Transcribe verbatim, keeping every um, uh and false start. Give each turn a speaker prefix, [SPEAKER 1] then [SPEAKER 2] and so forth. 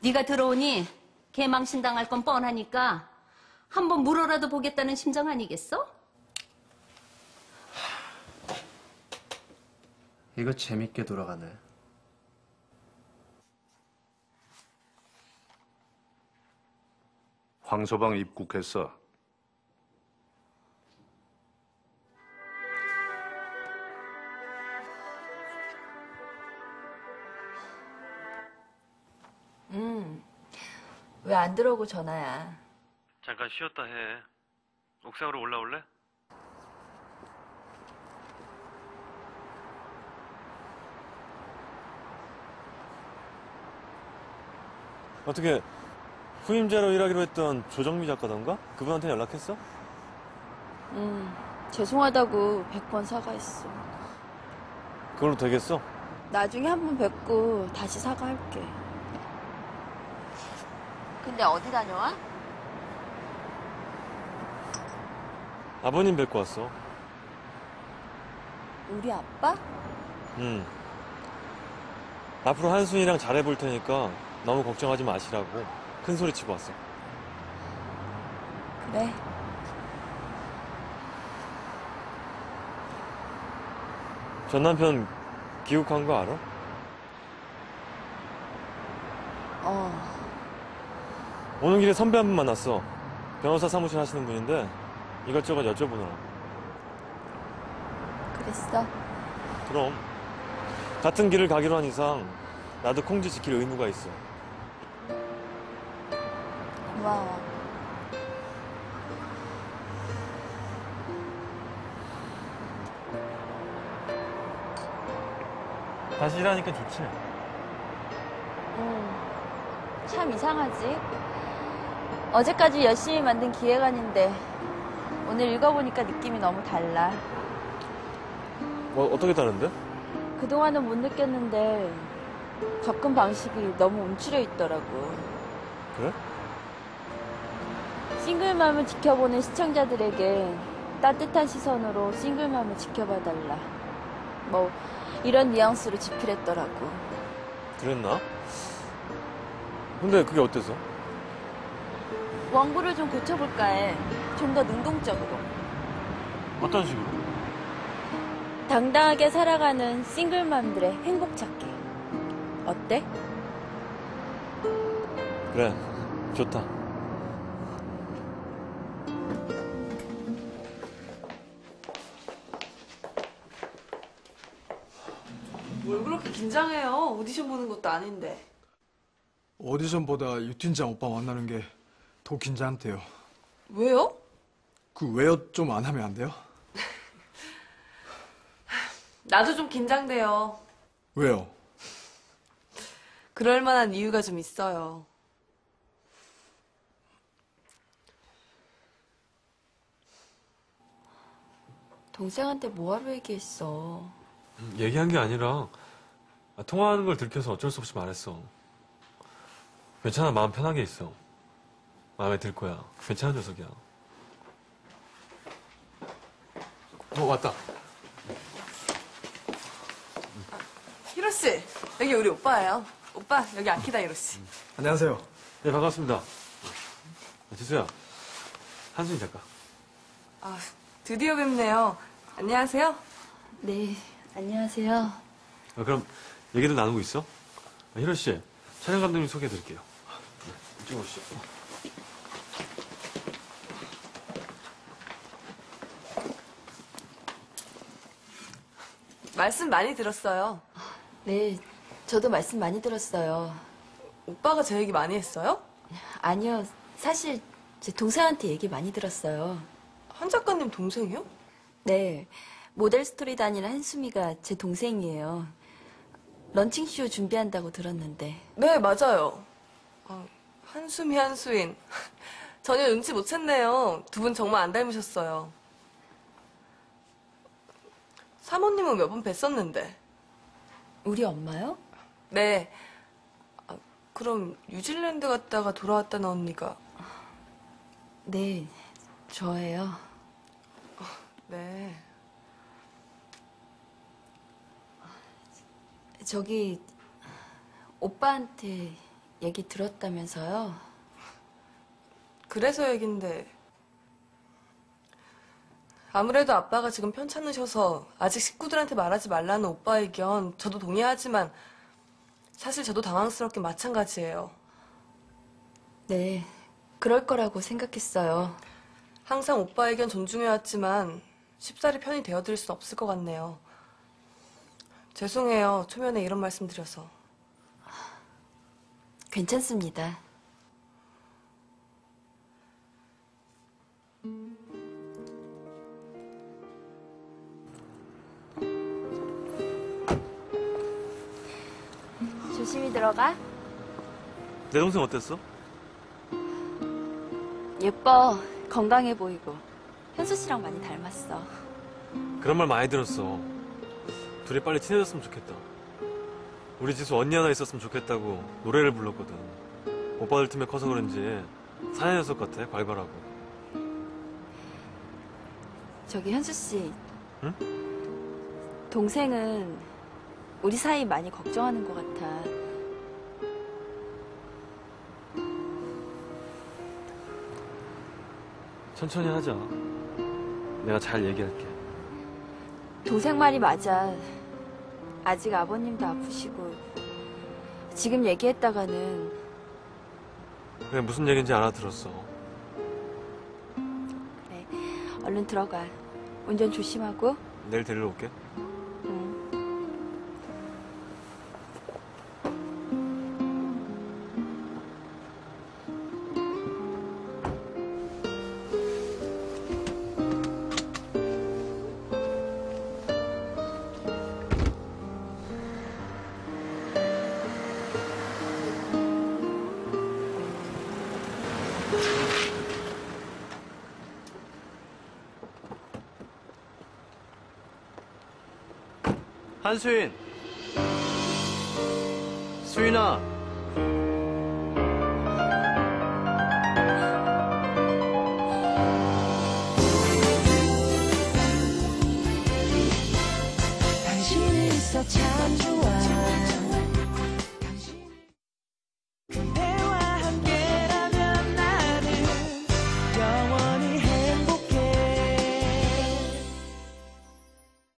[SPEAKER 1] 네가 들어오니 개망신당할 건 뻔하니까 한번 물어라도 보겠다는 심정 아니겠어?
[SPEAKER 2] 이거 재밌게 돌아가네.
[SPEAKER 3] 황서방 입국했어.
[SPEAKER 4] 음, 왜 안 들어오고 전화야?
[SPEAKER 5] 잠깐 쉬었다 해. 옥상으로 올라올래?
[SPEAKER 6] 어떻게 후임자로 일하기로 했던 조정미 작가던가? 그분한테 연락했어?
[SPEAKER 4] 음, 죄송하다고 백 번 사과했어.
[SPEAKER 6] 그걸로 되겠어?
[SPEAKER 4] 나중에 한 번 뵙고 다시 사과할게. 근데 어디 다녀와?
[SPEAKER 6] 아버님 뵙고 왔어.
[SPEAKER 4] 우리 아빠?
[SPEAKER 6] 응. 앞으로 한순이랑 잘해볼 테니까 너무 걱정하지 마시라고 큰 소리 치고 왔어.
[SPEAKER 4] 그래.
[SPEAKER 6] 전 남편 귀국한 거 알아?
[SPEAKER 4] 어,
[SPEAKER 6] 오는 길에 선배 한 분 만났어. 변호사 사무실 하시는 분인데 이것저것 여쭤보느라고.
[SPEAKER 4] 그랬어?
[SPEAKER 6] 그럼 같은 길을 가기로 한 이상 나도 콩지 지킬 의무가 있어.
[SPEAKER 4] 고마워.
[SPEAKER 6] 다시 일하니까 좋지?
[SPEAKER 4] 음, 참 이상하지? 어제까지 열심히 만든 기획안인데 오늘 읽어보니까 느낌이 너무 달라.
[SPEAKER 6] 뭐 어떻게 다른데?
[SPEAKER 4] 그동안은 못 느꼈는데 접근 방식이 너무 움츠려 있더라고.
[SPEAKER 6] 그래?
[SPEAKER 4] 싱글맘을 지켜보는 시청자들에게 따뜻한 시선으로 싱글맘을 지켜봐달라. 뭐 이런 뉘앙스로 집필했더라고.
[SPEAKER 6] 그랬나? 근데 그게 어때서?
[SPEAKER 4] 원고를 좀 고쳐볼까 해. 좀 더 능동적으로.
[SPEAKER 6] 어떤 식으로?
[SPEAKER 4] 당당하게 살아가는 싱글맘들의 행복 찾기. 어때?
[SPEAKER 6] 그래, 좋다.
[SPEAKER 7] 뭘 그렇게 긴장해요? 오디션 보는 것도 아닌데.
[SPEAKER 8] 오디션보다 유 팀장 오빠 만나는 게 더 긴장돼요.
[SPEAKER 7] 왜요?
[SPEAKER 8] 그 왜요 좀 안 하면 안 돼요?
[SPEAKER 7] 나도 좀 긴장돼요.
[SPEAKER 8] 왜요?
[SPEAKER 7] 그럴 만한 이유가 좀 있어요.
[SPEAKER 4] 동생한테 뭐하러 얘기했어?
[SPEAKER 6] 얘기한 게 아니라 통화하는 걸 들켜서 어쩔 수 없이 말했어. 괜찮아, 마음 편하게 있어. 마음에 들 거야. 괜찮은 녀석이야. 어, 왔다.
[SPEAKER 7] 히로씨, 여기 우리 오빠예요. 오빠, 여기 아키다 히로씨.
[SPEAKER 8] 안녕하세요.
[SPEAKER 6] 네, 반갑습니다. 지수야, 한순이 작가.
[SPEAKER 7] 아, 드디어 뵙네요. 안녕하세요.
[SPEAKER 4] 네, 안녕하세요.
[SPEAKER 6] 아, 그럼 얘기를 나누고 있어? 아, 히로 씨, 촬영 감독님 소개해드릴게요. 네, 이쪽으로 오시죠.
[SPEAKER 7] 말씀 많이 들었어요.
[SPEAKER 4] 네, 저도 말씀 많이 들었어요.
[SPEAKER 7] 오빠가 제 얘기 많이 했어요?
[SPEAKER 4] 아니요, 사실 제 동생한테 얘기 많이 들었어요.
[SPEAKER 7] 한 작가님 동생이요?
[SPEAKER 4] 네, 모델 스토리 다니는 한수미가 제 동생이에요. 런칭쇼 준비한다고 들었는데.
[SPEAKER 7] 네, 맞아요. 아, 한수미, 한수인. 전혀 눈치 못 챘네요. 두 분 정말 안 닮으셨어요. 사모님은 몇 번 뵀었는데.
[SPEAKER 4] 우리 엄마요?
[SPEAKER 7] 네. 아, 그럼 뉴질랜드 갔다가 돌아왔다는 언니가.
[SPEAKER 4] 네, 저예요.
[SPEAKER 7] 네.
[SPEAKER 4] 저기 오빠한테 얘기 들었다면서요?
[SPEAKER 7] 그래서 얘긴데 아무래도 아빠가 지금 편찮으셔서 아직 식구들한테 말하지 말라는 오빠 의견 저도 동의하지만 사실 저도 당황스럽긴 마찬가지예요.
[SPEAKER 4] 네, 그럴 거라고 생각했어요.
[SPEAKER 7] 항상 오빠 의견 존중해왔지만 쉽사리 편이 되어드릴 수 없을 것 같네요. 죄송해요. 초면에 이런 말씀 드려서.
[SPEAKER 4] 괜찮습니다. 조심히 들어가.
[SPEAKER 6] 내 동생 어땠어?
[SPEAKER 4] 예뻐. 건강해 보이고. 현수 씨랑 많이 닮았어.
[SPEAKER 6] 그런 말 많이 들었어. 둘이 빨리 친해졌으면 좋겠다. 우리 지수 언니 하나 있었으면 좋겠다고 노래를 불렀거든. 오빠들 틈에 커서 그런지 사내 녀석 같아, 괄괄하고.
[SPEAKER 4] 저기 현수 씨.
[SPEAKER 6] 응?
[SPEAKER 4] 동생은 우리 사이 많이 걱정하는 것 같아.
[SPEAKER 6] 천천히 하자. 내가 잘 얘기할게.
[SPEAKER 4] 동생 말이 맞아. 아직 아버님도 아프시고 지금 얘기했다가는
[SPEAKER 6] 그래, 무슨 얘기인지 알아들었어.
[SPEAKER 4] 그래. 얼른 들어가. 운전 조심하고.
[SPEAKER 6] 내일 데리러 올게.
[SPEAKER 4] 응.
[SPEAKER 2] 한수인! 수인아!